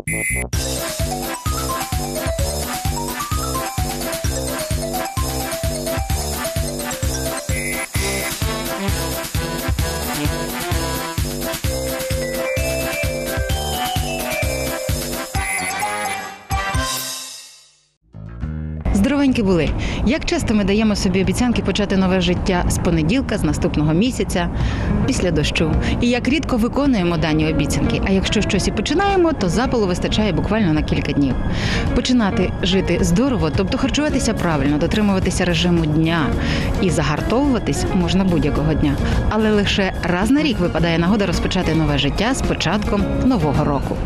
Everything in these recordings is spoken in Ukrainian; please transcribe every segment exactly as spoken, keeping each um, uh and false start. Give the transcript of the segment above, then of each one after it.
Здоровенькі були. Як часто ми даємо собі обіцянки почати нове життя з понеділка, з наступного місяця, після дощу. І як рідко виконуємо дані обіцянки. А якщо щось і починаємо, то запалу вистачає буквально на кілька днів. Починати жити здорово, тобто харчуватися правильно, дотримуватися режиму дня і загартовуватись можна будь-якого дня. Але лише раз на рік випадає нагода розпочати нове життя з початком нового року.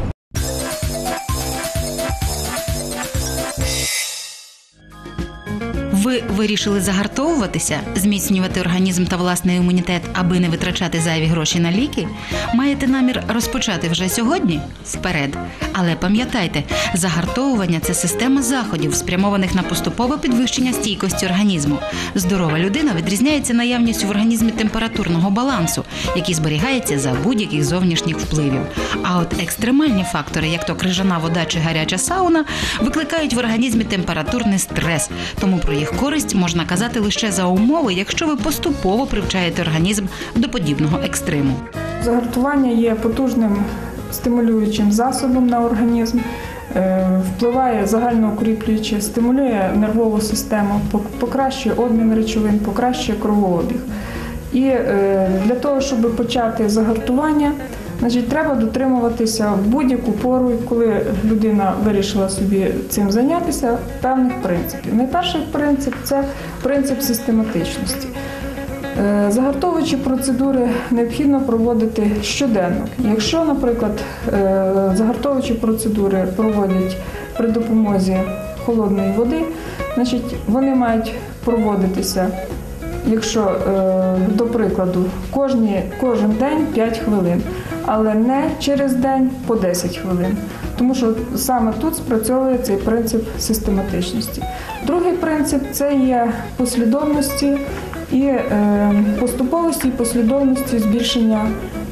Ви вирішили загартовуватися, зміцнювати організм та власний імунітет, аби не витрачати зайві гроші на ліки? Маєте намір розпочати вже сьогодні? Вперед! Але пам'ятайте, загартовування – це система заходів, спрямованих на поступове підвищення стійкості організму. Здорова людина відрізняється наявністю в організмі температурного балансу, який зберігається за будь-яких зовнішніх впливів. А от екстремальні фактори, як то крижана вода чи гаряча сауна, викликають в організмі температурний стрес, тому про їх користь можна казати лише за умови, якщо ви поступово привчаєте організм до подібного екстриму. Загартування є потужним стимулюючим засобом на організм, впливає загальноукріплююче, стимулює нервову систему, покращує обмін речовин, покращує кровообіг. І для того, щоб почати загартування, значить, треба дотримуватися в будь-яку пору, коли людина вирішила собі цим зайнятися, певних принципів. Найперший принцип – це принцип систематичності. Загартовуючі процедури необхідно проводити щоденно. Якщо, наприклад, загартовуючі процедури проводять при допомозі холодної води, значить, вони мають проводитися, якщо, до прикладу, кожні, кожен день п'ять хвилин, але не через день по десять хвилин. Тому що саме тут спрацьовує цей принцип систематичності. Другий принцип – це є послідовності і е, поступовості і послідовності збільшення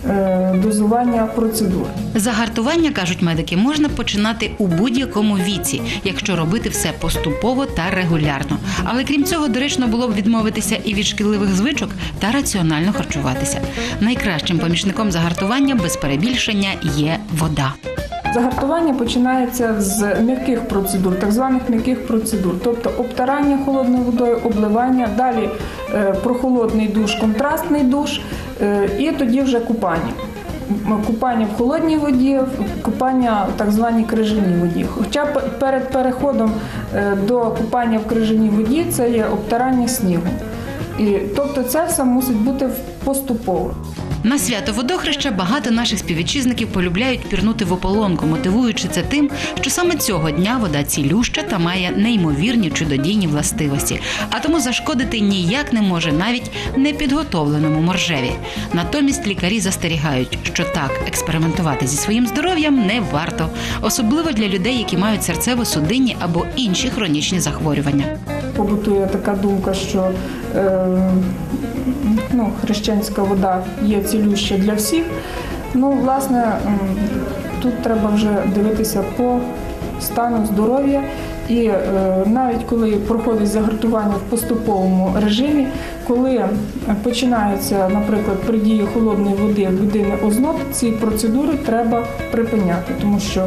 е, дозування процедур. Загартування, кажуть медики, можна починати у будь-якому віці, якщо робити все поступово та регулярно. Але крім цього, доречно було б відмовитися і від шкідливих звичок та раціонально харчуватися. Найкращим помічником загартування, без перебільшення, є вода. Загартування починається з м'яких процедур, так званих м'яких процедур, тобто обтирання холодною водою, обливання, далі е, прохолодний душ, контрастний душ е, і тоді вже купання. Купання в холодній воді, купання в так званій крижаній воді. Хоча перед переходом е, до купання в крижаній воді це є обтирання снігом. І, тобто це все мусить бути поступово. На свято Водохреща багато наших співвітчизників полюбляють пірнути в ополонку, мотивуючи це тим, що саме цього дня вода цілюща та має неймовірні чудодійні властивості, а тому зашкодити ніяк не може навіть непідготовленому моржеві. Натомість лікарі застерігають, що так експериментувати зі своїм здоров'ям не варто, особливо для людей, які мають серцево-судинні або інші хронічні захворювання. Побутує така думка, що е, ну, хрещенська вода є цілюща для всіх. Ну, власне, тут треба вже дивитися по стану здоров'я. І е, навіть коли проходить загартування в поступовому режимі, коли починається, наприклад, при дії холодної води в людини озноб, ці процедури треба припиняти, тому що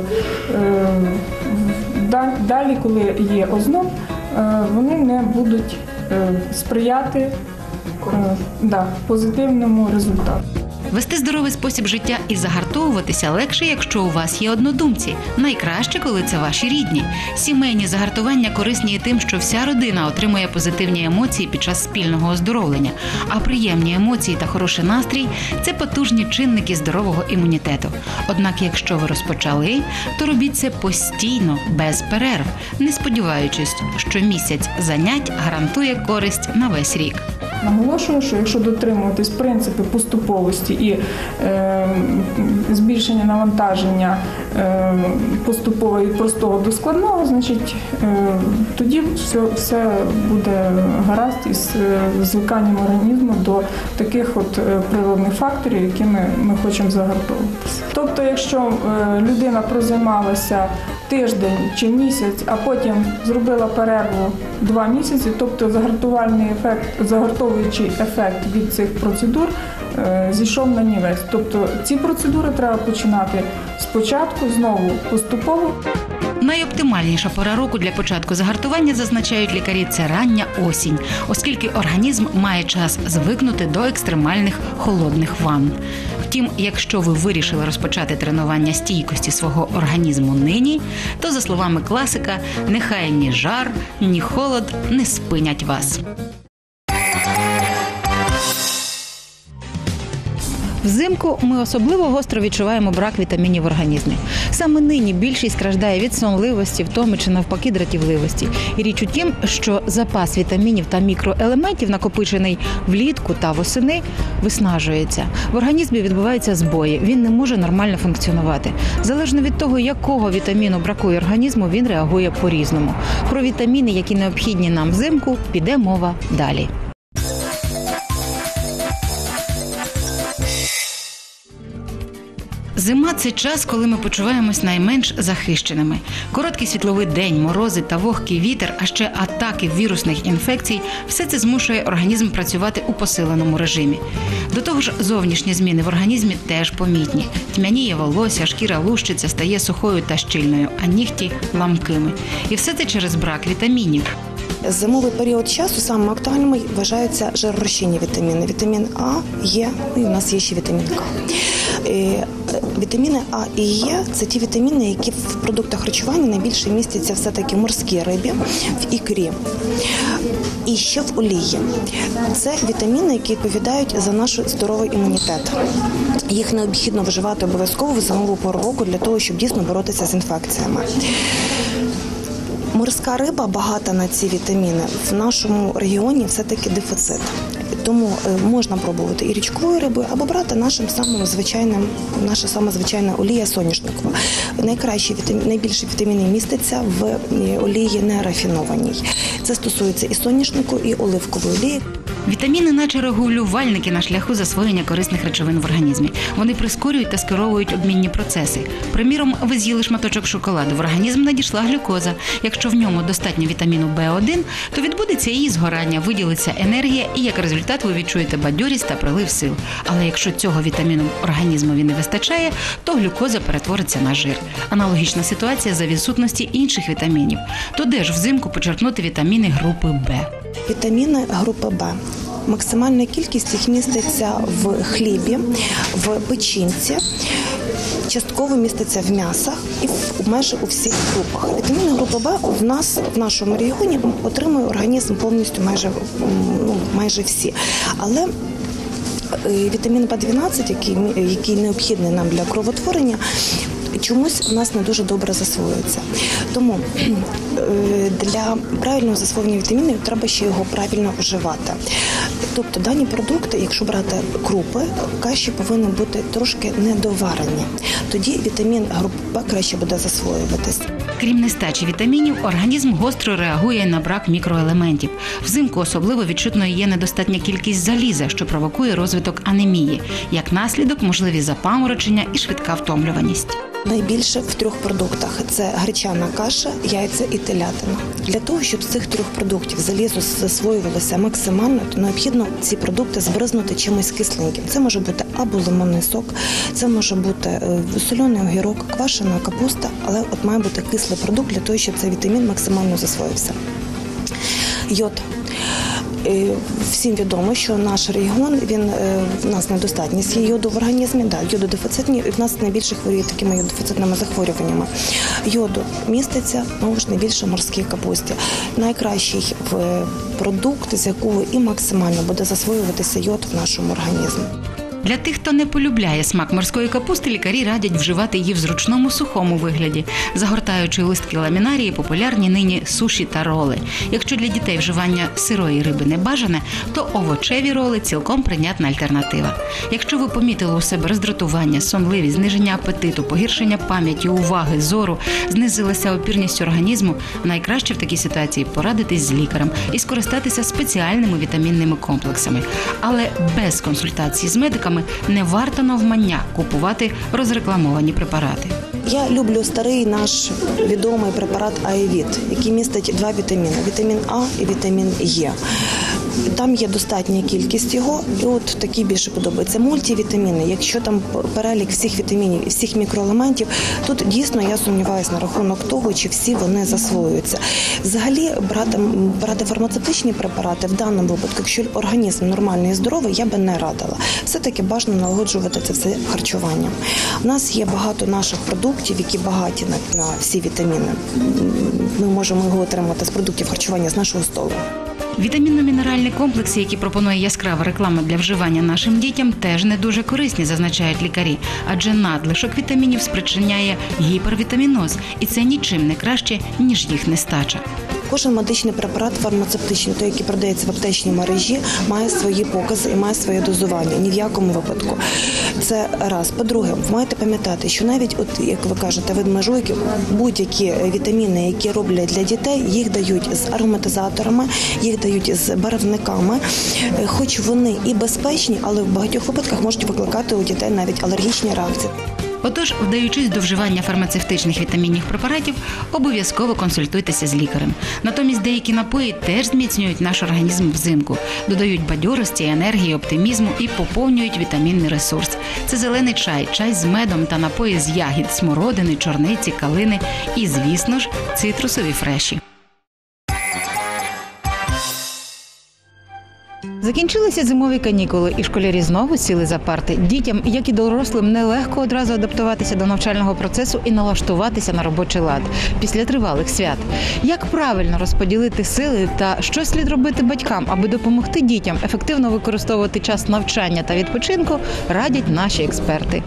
е, далі, коли є озноб, е, вони не будуть е, сприяти е, да, позитивному результату. Вести здоровий спосіб життя і загартовуватися легше, якщо у вас є однодумці. Найкраще, коли це ваші рідні. Сімейні загартування корисні і тим, що вся родина отримує позитивні емоції під час спільного оздоровлення. А приємні емоції та хороший настрій – це потужні чинники здорового імунітету. Однак, якщо ви розпочали, то робіть це постійно, без перерв, не сподіваючись, що місяць занять гарантує користь на весь рік. Наголошую, що якщо дотримуватись принципу поступовості і е, збільшення навантаження е, поступово від простого до складного, значить, е, тоді все, все буде гаразд із е, звиканням організму до таких от е, природних факторів, якими ми хочемо загартовуватися. Тобто, якщо е, людина прозаймалася тиждень чи місяць, а потім зробила перерву два місяці, тобто загартувальний ефект, загартовуючий ефект від цих процедур е, зійшов на нівець. Тобто ці процедури треба починати спочатку, знову поступово. Найоптимальніша пора року для початку загартування, зазначають лікарі, це рання осінь, оскільки організм має час звикнути до екстремальних холодних ванн. Втім, якщо ви вирішили розпочати тренування стійкості свого організму нині, то, за словами класика, нехай ні жар, ні холод не спинять вас. Взимку ми особливо гостро відчуваємо брак вітамінів в організмі. Саме нині більшість страждає від сонливості, втоми чи навпаки дратівливості. І річ у тім, що запас вітамінів та мікроелементів, накопичений влітку та восени, виснажується. В організмі відбуваються збої, він не може нормально функціонувати. Залежно від того, якого вітаміну бракує організму, він реагує по-різному. Про вітаміни, які необхідні нам взимку, піде мова далі. Зима – це час, коли ми почуваємось найменш захищеними. Короткий світловий день, морози та вогкий вітер, а ще атаки вірусних інфекцій – все це змушує організм працювати у посиленому режимі. До того ж, зовнішні зміни в організмі теж помітні. Тьмяніє волосся, шкіра лущиться, стає сухою та щільною, а нігті – ламкими. І все це через брак вітамінів. Зимовий період часу самим актуальним вважаються жиророзчинні вітаміни. Вітамін А, Е, ну і в нас є ще вітамін К. Вітаміни А і Е – це ті вітаміни, які в продуктах харчування найбільше містяться все-таки в морській рибі, в ікрі і ще в олії. Це вітаміни, які відповідають за наш здоровий імунітет. Їх необхідно вживати обов'язково в зимову пору року для того, щоб дійсно боротися з інфекціями. Морська риба багата на ці вітаміни. В нашому регіоні все-таки дефіцит. Тому можна пробувати і річковою рибою, або брати нашим самим звичайним, наша сама звичайна олія соняшникова. Найкращі вітаміни, найбільше вітаміни містяться в олії нерафінованій. Це стосується і соняшнику, і оливкової олії. Вітаміни, наче регулювальники на шляху засвоєння корисних речовин в організмі. Вони прискорюють та скеровують обмінні процеси. Приміром, ви з'їли шматочок шоколаду, в організм надійшла глюкоза. Якщо в ньому достатньо вітаміну Б один, то відбудеться її згорання, виділиться енергія і, як результат, ви відчуєте бадьорість та прилив сил. Але якщо цього вітаміну організмові не вистачає, то глюкоза перетвориться на жир. Аналогічна ситуація за відсутності інших вітамінів. То де ж взимку почерпнути вітаміни групи Б? Вітаміни групи Б. Максимальна кількість їх міститься в хлібі, в печінці, частково міститься в м'ясах і в майже у всіх групах. Вітаміни групи Б в нас, в нашому регіоні, отримує організм повністю майже, ну, майже всі. Але вітамін Б дванадцять, який, який необхідний нам для кровотворення, чомусь у нас не дуже добре засвоюється. Тому для правильного засвоєння вітамінів треба ще його правильно вживати. Тобто дані продукти, якщо брати крупи, каші повинні бути трошки недоварені. Тоді вітамін групи Б краще буде засвоюватись. Крім нестачі вітамінів, організм гостро реагує на брак мікроелементів. Взимку особливо відчутною є недостатня кількість заліза, що провокує розвиток анемії. Як наслідок – можливі запаморочення і швидка втомлюваність. Найбільше в трьох продуктах – це гречана каша, яйця і телятина. Для того, щоб з цих трьох продуктів залізо засвоювалося максимально, то необхідно ці продукти збризнути чимось кисленьким. Це може бути або лимонний сок, це може бути соляний огірок, квашена капуста, але от має бути кислий продукт для того, щоб цей вітамін максимально засвоївся. Йод. Всім відомо, що наш регіон, він, в нас недостатність є йоду в організмі, да, йододефіцитні, і в нас найбільше хворіють такими йододефіцитними захворюваннями. Йоду міститься, ну, ж найбільше в морській капусті. Найкращий продукт, з якого і максимально буде засвоюватися йод в нашому організмі. Для тих, хто не полюбляє смак морської капусти, лікарі радять вживати її в зручному сухому вигляді, загортаючи листки ламінарії популярні нині суші та роли. Якщо для дітей вживання сирої риби не бажане, то овочеві роли цілком прийнятна альтернатива. Якщо ви помітили у себе роздратування, сонливість, зниження апетиту, погіршення пам'яті, уваги, зору, знизилася опірність організму, найкраще в такій ситуації порадитись з лікарем і скористатися спеціальними вітамінними комплексами. Але без консультації з медиками не варто навмання купувати розрекламовані препарати. Я люблю старий наш відомий препарат Аевіт, який містить два вітаміни – вітамін А і вітамін Е. Там є достатня кількість його, і от такі більше подобаються. Мультивітаміни, якщо там перелік всіх вітамінів і всіх мікроелементів, тут дійсно я сумніваюся на рахунок того, чи всі вони засвоюються. Взагалі, брати, брати фармацевтичні препарати в даному випадку, якщо організм нормальний і здоровий, я би не радила. Все-таки бажано налагоджувати це все харчуванням. У нас є багато наших продуктів, які багаті на, на всі вітаміни. Ми можемо його отримати з продуктів харчування з нашого столу. Вітамінно-мінеральні комплекси, які пропонує яскрава реклама для вживання нашим дітям, теж не дуже корисні, зазначають лікарі, адже надлишок вітамінів спричиняє гіпервітаміноз, і це нічим не краще, ніж їх нестача. Кожен медичний препарат фармацевтичний, той, який продається в аптечній мережі, має свої покази і має своє дозування. Ні в якому випадку. Це раз. По-друге, ви маєте пам'ятати, що навіть, от, як ви кажете, ведмежуйки, будь-які вітаміни, які роблять для дітей, їх дають з ароматизаторами, їх дають з барвниками, хоч вони і безпечні, але в багатьох випадках можуть викликати у дітей навіть алергічні реакції. Отож, вдаючись до вживання фармацевтичних вітамінних препаратів, обов'язково консультуйтеся з лікарем. Натомість деякі напої теж зміцнюють наш організм взимку, додають бадьорості, енергії, оптимізму і поповнюють вітамінний ресурс. Це зелений чай, чай з медом та напої з ягід, смородини, чорниці, калини і, звісно ж, цитрусові фреші. Закінчилися зимові канікули, і школярі знову сіли за парти. Дітям, як і дорослим, нелегко одразу адаптуватися до навчального процесу і налаштуватися на робочий лад після тривалих свят. Як правильно розподілити сили та що слід робити батькам, аби допомогти дітям ефективно використовувати час навчання та відпочинку, радять наші експерти.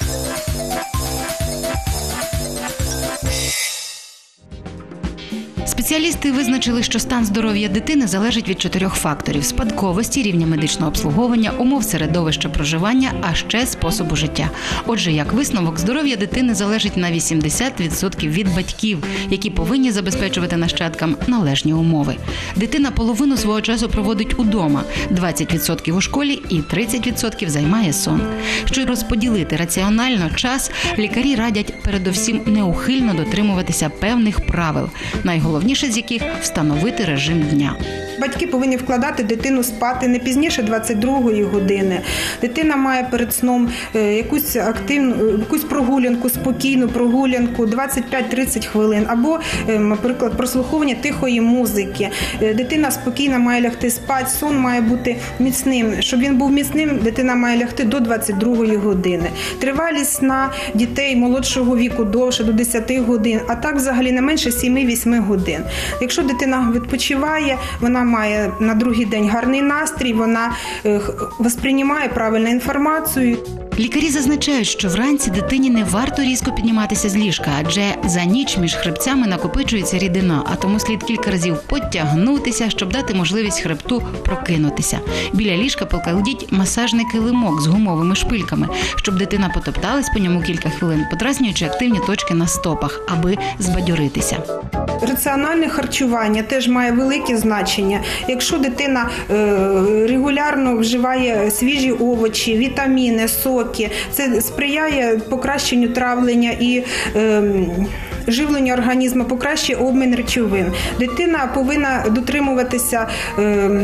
Спеціалісти визначили, що стан здоров'я дитини залежить від чотирьох факторів – спадковості, рівня медичного обслуговування, умов середовища проживання, а ще способу життя. Отже, як висновок, здоров'я дитини залежить на вісімдесят відсотків від батьків, які повинні забезпечувати нащадкам належні умови. Дитина половину свого часу проводить удома, двадцять відсотків у школі і тридцять відсотків займає сон. Щоб розподілити раціонально час, лікарі радять передовсім неухильно дотримуватися певних правил. Найголовніше з яких – встановити режим дня. Батьки повинні вкладати дитину спати не пізніше двадцять другої години. Дитина має перед сном якусь активну, якусь прогулянку, спокійну прогулянку, двадцять п'ять - тридцять хвилин. Або, наприклад, прослуховування тихої музики. Дитина спокійно має лягти спати, сон має бути міцним. Щоб він був міцним, дитина має лягти до двадцять другої години. Тривалість сна дітей молодшого віку довше, до десяти годин, а так взагалі не менше сім-вісім годин. Якщо дитина відпочиває, вона має на другий день гарний настрій, вона восприймає правильну інформацію. Лікарі зазначають, що вранці дитині не варто різко підніматися з ліжка, адже за ніч між хребцями накопичується рідина, а тому слід кілька разів потягнутися, щоб дати можливість хребту прокинутися. Біля ліжка покладіть масажний килимок з гумовими шпильками, щоб дитина потопталась по ньому кілька хвилин, подразнюючи активні точки на стопах, аби збадьоритися. Раціональне харчування теж має велике значення. Якщо дитина е, регулярно вживає свіжі овочі, вітаміни, соки, це сприяє покращенню травлення і е, живлення організму, покращує обмін речовин. Дитина повинна дотримуватися е,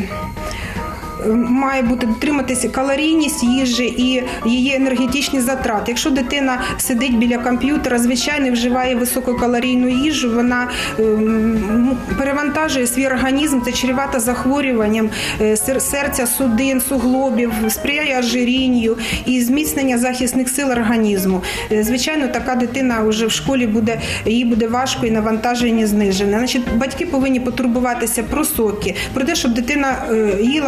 має бути дотриматися калорійність їжі і її енергетичні затрати. Якщо дитина сидить біля комп'ютера, звичайно, вживає висококалорійну їжу, вона ем, перевантажує свій організм, це чревато захворюванням е, серця, судин, суглобів, сприяє ожирінню і зміцнення захисних сил організму. Е, звичайно, така дитина вже в школі буде, їй буде важко і навантаження знижене. Значить, батьки повинні потурбуватися про соки, про те, щоб дитина е, їла фрукти.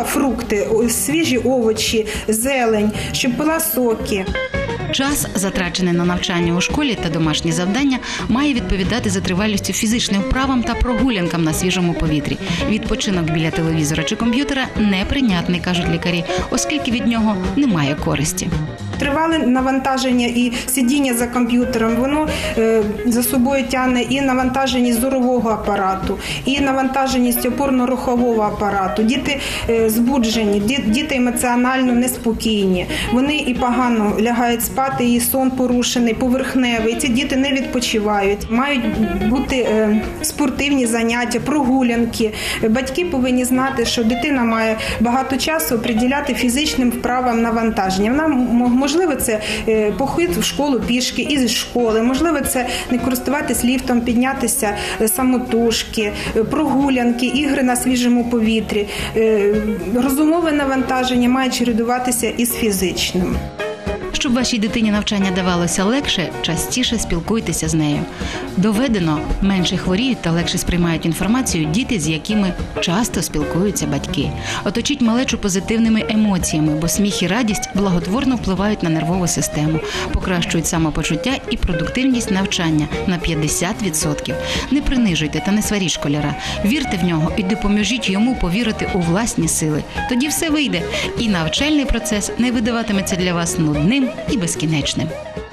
продукти, свіжі овочі, зелень, щоб пила соки. Час, затрачений на навчання у школі та домашні завдання, має відповідати за тривалістю фізичним вправам та прогулянкам на свіжому повітрі. Відпочинок біля телевізора чи комп'ютера неприйнятний, кажуть лікарі, оскільки від нього немає користі. Тривале навантаження і сидіння за комп'ютером, воно е, за собою тягне і навантаженість зорового апарату, і навантаженість опорно-рухового апарату. Діти е, збуджені, ді, діти емоціонально неспокійні. Вони і погано лягають спати, і сон порушений, поверхневий. Ці діти не відпочивають. Мають бути е, спортивні заняття, прогулянки. Батьки повинні знати, що дитина має багато часу приділяти фізичним вправам навантаження. Вона Можливо, це похід в школу пішки, із школи, можливо, це не користуватись ліфтом, піднятися самотужки, прогулянки, ігри на свіжому повітрі. Розумове навантаження має чередуватися із фізичним. Щоб вашій дитині навчання давалося легше, частіше спілкуйтеся з нею. Доведено, менше хворіють та легше сприймають інформацію діти, з якими часто спілкуються батьки. Оточіть малечу позитивними емоціями, бо сміх і радість благотворно впливають на нервову систему, покращують самопочуття і продуктивність навчання на п'ятдесят відсотків. Не принижуйте та не сваріть школяра. Вірте в нього і допоможіть йому повірити у власні сили. Тоді все вийде, і навчальний процес не видаватиметься для вас нудним і безкінечним.